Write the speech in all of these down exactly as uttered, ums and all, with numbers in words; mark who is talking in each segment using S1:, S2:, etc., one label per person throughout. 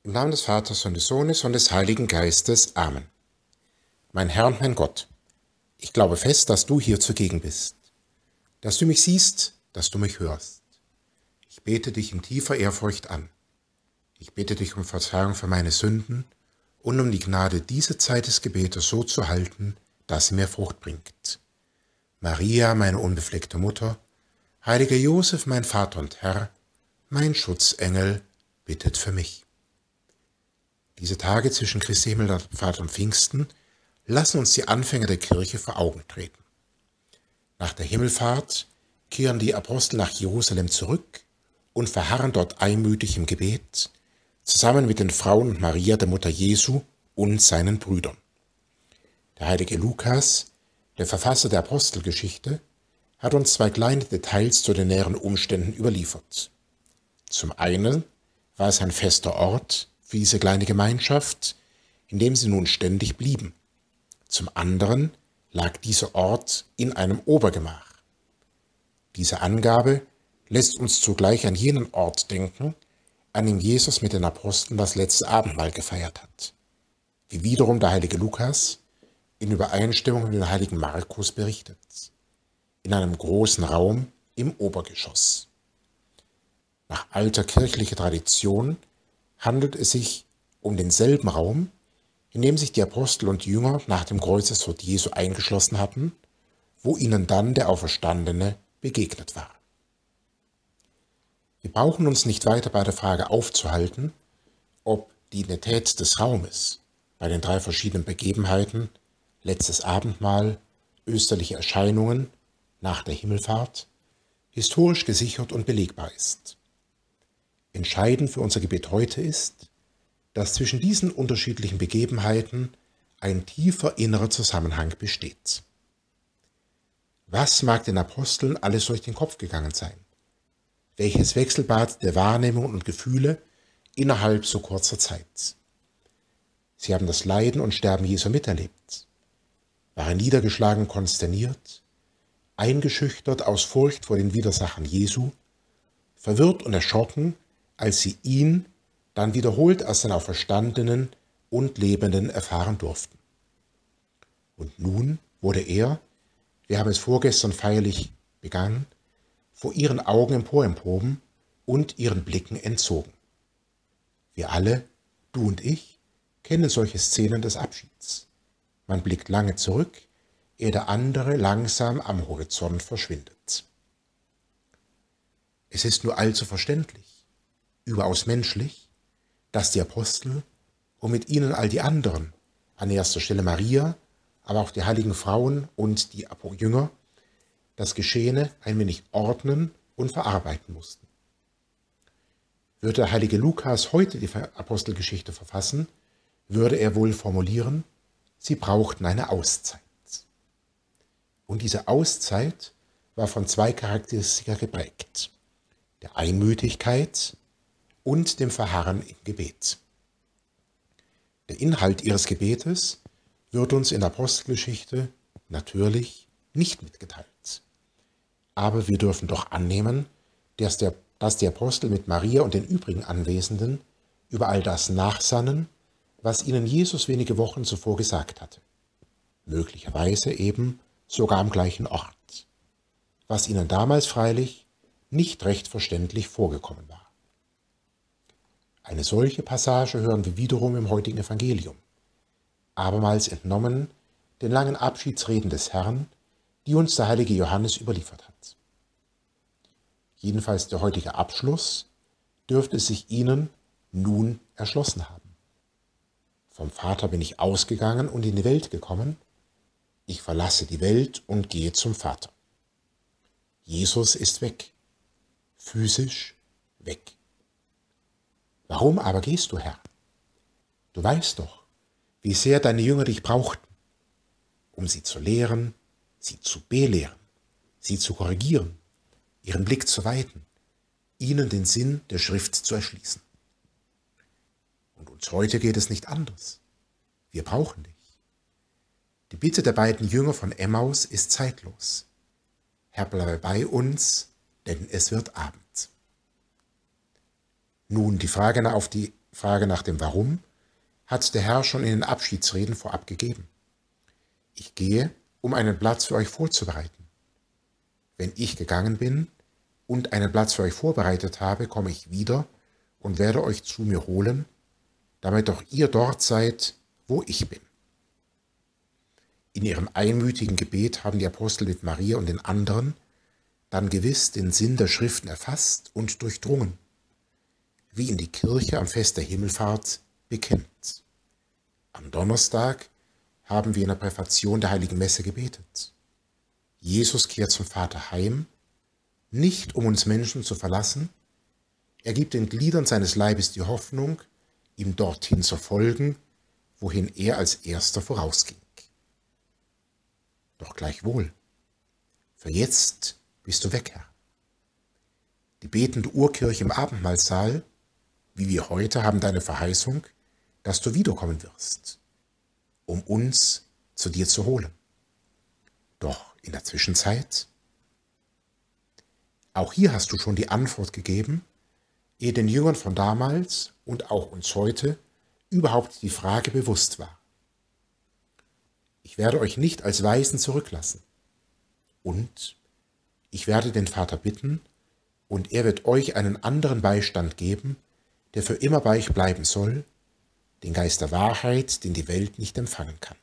S1: Im Namen des Vaters und des Sohnes und des Heiligen Geistes. Amen. Mein Herr und mein Gott, ich glaube fest, dass du hier zugegen bist, dass du mich siehst, dass du mich hörst. Ich bete dich in tiefer Ehrfurcht an. Ich bitte dich um Verzeihung für meine Sünden und um die Gnade, diese Zeit des Gebetes so zu halten, dass sie mir Frucht bringt. Maria, meine unbefleckte Mutter, heiliger Josef, mein Vater und Herr, mein Schutzengel, bittet für mich. Diese Tage zwischen Christi Himmelfahrt und Pfingsten lassen uns die Anfänge der Kirche vor Augen treten. Nach der Himmelfahrt kehren die Apostel nach Jerusalem zurück und verharren dort einmütig im Gebet, zusammen mit den Frauen und Maria, der Mutter Jesu, und seinen Brüdern. Der heilige Lukas, der Verfasser der Apostelgeschichte, hat uns zwei kleine Details zu den näheren Umständen überliefert. Zum einen war es ein fester Ort für diese kleine Gemeinschaft, in dem sie nun ständig blieben. Zum anderen lag dieser Ort in einem Obergemach. Diese Angabe lässt uns zugleich an jenen Ort denken, an dem Jesus mit den Aposteln das letzte Abendmahl gefeiert hat, wie wiederum der heilige Lukas in Übereinstimmung mit dem heiligen Markus berichtet, in einem großen Raum im Obergeschoss. Nach alter kirchlicher Tradition handelt es sich um denselben Raum, in dem sich die Apostel und Jünger nach dem Kreuzestod Jesu eingeschlossen hatten, wo ihnen dann der Auferstandene begegnet war. Wir brauchen uns nicht weiter bei der Frage aufzuhalten, ob die Identität des Raumes bei den drei verschiedenen Begebenheiten, letztes Abendmahl, österliche Erscheinungen nach der Himmelfahrt, historisch gesichert und belegbar ist. Entscheidend für unser Gebet heute ist, dass zwischen diesen unterschiedlichen Begebenheiten ein tiefer innerer Zusammenhang besteht. Was mag den Aposteln alles durch den Kopf gegangen sein? Welches Wechselbad der Wahrnehmung und Gefühle innerhalb so kurzer Zeit? Sie haben das Leiden und Sterben Jesu miterlebt, waren niedergeschlagen, konsterniert, eingeschüchtert aus Furcht vor den Widersachern Jesu, verwirrt und erschrocken, als sie ihn dann wiederholt als den Auferstandenen und Lebenden erfahren durften. Und nun wurde er, wir haben es vorgestern feierlich begangen, vor ihren Augen emporemhoben und ihren Blicken entzogen. Wir alle, du und ich, kennen solche Szenen des Abschieds. Man blickt lange zurück, ehe der andere langsam am Horizont verschwindet. Es ist nur allzu verständlich, überaus menschlich, dass die Apostel und mit ihnen all die anderen, an erster Stelle Maria, aber auch die heiligen Frauen und die Jünger, das Geschehene ein wenig ordnen und verarbeiten mussten. Würde der heilige Lukas heute die Apostelgeschichte verfassen, würde er wohl formulieren, sie brauchten eine Auszeit. Und diese Auszeit war von zwei Charakteristika geprägt: der Einmütigkeit und dem Verharren im Gebet. Der Inhalt ihres Gebetes wird uns in der Apostelgeschichte natürlich nicht mitgeteilt. Aber wir dürfen doch annehmen, dass, der, dass die Apostel mit Maria und den übrigen Anwesenden über all das nachsannen, was ihnen Jesus wenige Wochen zuvor gesagt hatte. Möglicherweise eben sogar am gleichen Ort, was ihnen damals freilich nicht recht verständlich vorgekommen war. Eine solche Passage hören wir wiederum im heutigen Evangelium, abermals entnommen den langen Abschiedsreden des Herrn, die uns der heilige Johannes überliefert hat. Jedenfalls der heutige Abschluss dürfte sich ihnen nun erschlossen haben. Vom Vater bin ich ausgegangen und in die Welt gekommen, ich verlasse die Welt und gehe zum Vater. Jesus ist weg, physisch weg. Warum aber gehst du, Herr? Du weißt doch, wie sehr deine Jünger dich brauchten, um sie zu lehren, sie zu belehren, sie zu korrigieren, ihren Blick zu weiten, ihnen den Sinn der Schrift zu erschließen. Und uns heute geht es nicht anders. Wir brauchen dich. Die Bitte der beiden Jünger von Emmaus ist zeitlos. Herr, bleibe bei uns, denn es wird Abend. Nun die Frage auf die Frage nach dem Warum hat der Herr schon in den Abschiedsreden vorab gegeben. Ich gehe, um einen Platz für euch vorzubereiten. Wenn ich gegangen bin und einen Platz für euch vorbereitet habe, komme ich wieder und werde euch zu mir holen, damit auch ihr dort seid, wo ich bin. In ihrem einmütigen Gebet haben die Apostel mit Maria und den anderen dann gewiss den Sinn der Schriften erfasst und durchdrungen, wie ihn die Kirche am Fest der Himmelfahrt bekennt. Am Donnerstag haben wir in der Präfation der Heiligen Messe gebetet. Jesus kehrt zum Vater heim, nicht um uns Menschen zu verlassen. Er gibt den Gliedern seines Leibes die Hoffnung, ihm dorthin zu folgen, wohin er als Erster vorausging. Doch gleichwohl, für jetzt bist du weg, Herr. Die betende Urkirche im Abendmahlsaal, wie wir heute, haben deine Verheißung, dass du wiederkommen wirst, um uns zu dir zu holen. Doch in der Zwischenzeit, auch hier hast du schon die Antwort gegeben, ehe den Jüngern von damals und auch uns heute überhaupt die Frage bewusst war. Ich werde euch nicht als Waisen zurücklassen. Und ich werde den Vater bitten, und er wird euch einen anderen Beistand geben, der für immer bei euch bleiben soll, den Geist der Wahrheit, den die Welt nicht empfangen kann.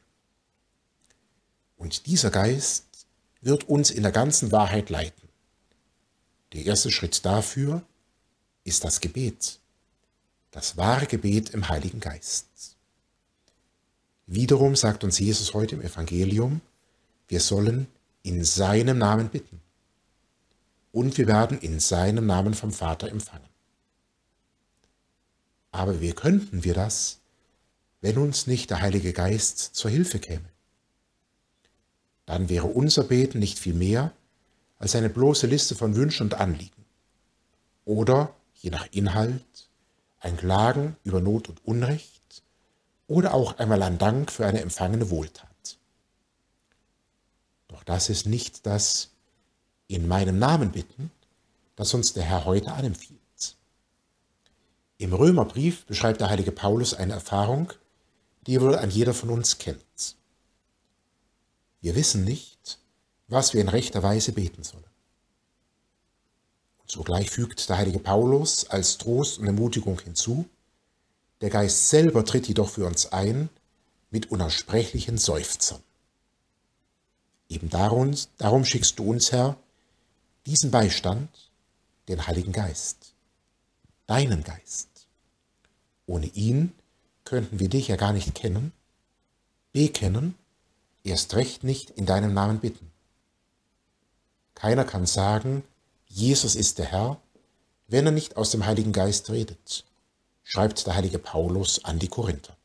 S1: Und dieser Geist wird uns in der ganzen Wahrheit leiten. Der erste Schritt dafür ist das Gebet, das wahre Gebet im Heiligen Geist. Wiederum sagt uns Jesus heute im Evangelium, wir sollen in seinem Namen bitten. Und wir werden in seinem Namen vom Vater empfangen. Aber wie könnten wir das, wenn uns nicht der Heilige Geist zur Hilfe käme? Dann wäre unser Beten nicht viel mehr als eine bloße Liste von Wünschen und Anliegen. Oder, je nach Inhalt, ein Klagen über Not und Unrecht oder auch einmal ein Dank für eine empfangene Wohltat. Doch das ist nicht das in meinem Namen bitten, das uns der Herr heute anempfiehlt. Im Römerbrief beschreibt der heilige Paulus eine Erfahrung, die wohl ein jeder von uns kennt. Wir wissen nicht, was wir in rechter Weise beten sollen. Und sogleich fügt der heilige Paulus als Trost und Ermutigung hinzu, der Geist selber tritt jedoch für uns ein mit unaussprechlichen Seufzern. Eben darum, darum schickst du uns, Herr, diesen Beistand, den Heiligen Geist, deinen Geist. Ohne ihn könnten wir dich ja gar nicht kennen, bekennen, erst recht nicht in deinem Namen bitten. Keiner kann sagen, Jesus ist der Herr, wenn er nicht aus dem Heiligen Geist redet, schreibt der heilige Paulus an die Korinther.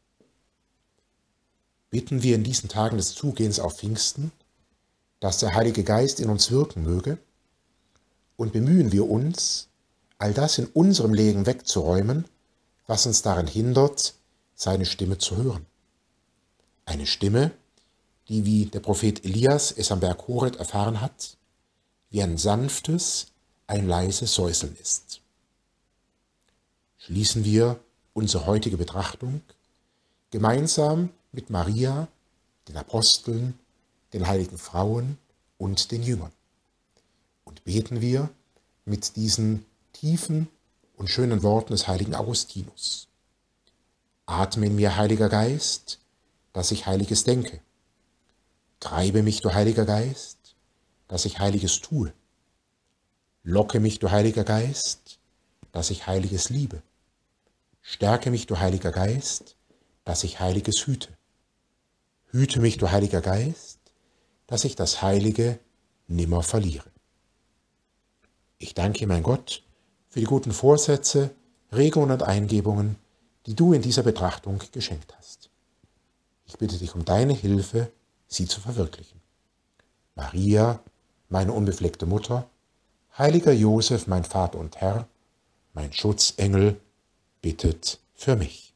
S1: Bitten wir in diesen Tagen des Zugehens auf Pfingsten, dass der Heilige Geist in uns wirken möge, und bemühen wir uns, all das in unserem Leben wegzuräumen, was uns daran hindert, seine Stimme zu hören. Eine Stimme, die, wie der Prophet Elias es am Berg Horeb erfahren hat, wie ein sanftes, ein leises Säuseln ist. Schließen wir unsere heutige Betrachtung gemeinsam mit Maria, den Aposteln, den heiligen Frauen und den Jüngern. Und beten wir mit diesen tiefen und schönen Worten des heiligen Augustinus. Atme in mir, Heiliger Geist, dass ich Heiliges denke. Treibe mich, du Heiliger Geist, dass ich Heiliges tue. Locke mich, du Heiliger Geist, dass ich Heiliges liebe. Stärke mich, du Heiliger Geist, dass ich Heiliges hüte. Hüte mich, du Heiliger Geist, dass ich das Heilige nimmer verliere. Ich danke, mein Gott, für die guten Vorsätze, Regungen und Eingebungen, die du in dieser Betrachtung geschenkt hast. Ich bitte dich um deine Hilfe, sie zu verwirklichen. Maria, meine unbefleckte Mutter, heiliger Josef, mein Vater und Herr, mein Schutzengel, bittet für mich.